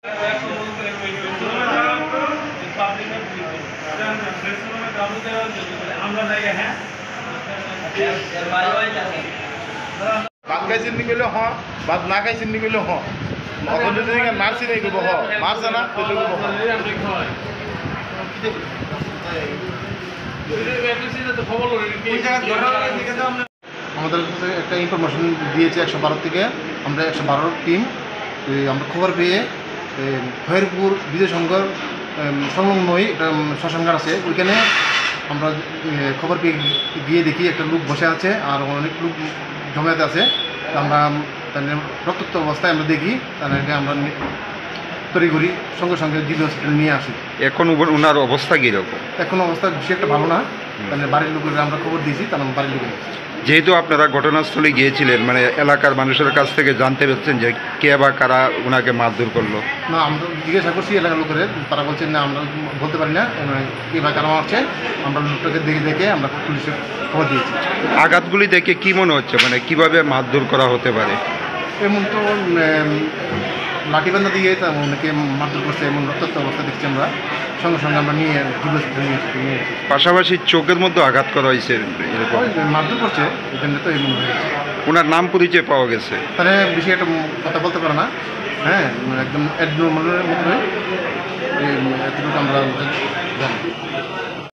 ভাত খাইছিল নি কইলে হ, ভাত না খাইছিল নি কইলে হ, অথচ যদি মারছি নাই কইব হ, মারছে না কইলে কইব হ। আমাদের কাছে একটা ইনফরমেশন দিয়েছে 112 থেকে, আমরা 112 টিম আমরা খবর পেয়ে খয়েরপুর বিজয় সংঘর সংলগ্নই একটা শ্মশানঘাট আছে, ওইখানে আমরা খবর পেয়ে গিয়ে দেখি একটা লোক বসে আছে আর অনেক লোক জমায়েত আছে। আমরা রক্তাক্ত অবস্থায় আমরা দেখি, তাদেরকে আমরা তৈরি করি, সঙ্গে সঙ্গে জিবি হসপিটালে নিয়ে আসি। এখন ওনার অবস্থা কীরকম? এখন অবস্থা বেশি একটা ভালো না, তাহলে বাড়ির লোকের আমরা খবর দিয়েছি, তাহলে বাড়ির লোকের যেহেতু আপনারা ঘটনাস্থলে গিয়েছিলেন, মানে এলাকার মানুষের কাছ থেকে জানতে পেরেছেন যে কে বা কারা ওনাকে মারধর করলো? না, আমরা জিজ্ঞাসা করছি এলাকার লোকের, তারা বলছেন না আমরা বলতে পারি না কে বা কারা মারছে, আমরা লোকটাকে দেখে আমরা পুলিশের খবর দিয়েছি। আঘাতগুলি দেখে কি মনে হচ্ছে, মানে কিভাবে মারধর করা হতে পারে? এমন তো লাঠিবান্ধা দিয়ে অনেকে মারধর করছে, এমন রক্তাক্ত অবস্থা দেখছি আমরা, সঙ্গে সঙ্গে আমরা নিয়ে নিয়ে এসেছি। পাশাপাশি চোখের মধ্যে আঘাত করা হয়েছে এরকম মারধর করছে, এখানে তো এমন হয়েছে। ওনার নাম পরিচয় পাওয়া গেছে? তাহলে বেশি একটা কথা বলতে পারে না, হ্যাঁ, একদম অ্যাডনর্মালের মতো এতটুকু আমরা জানি।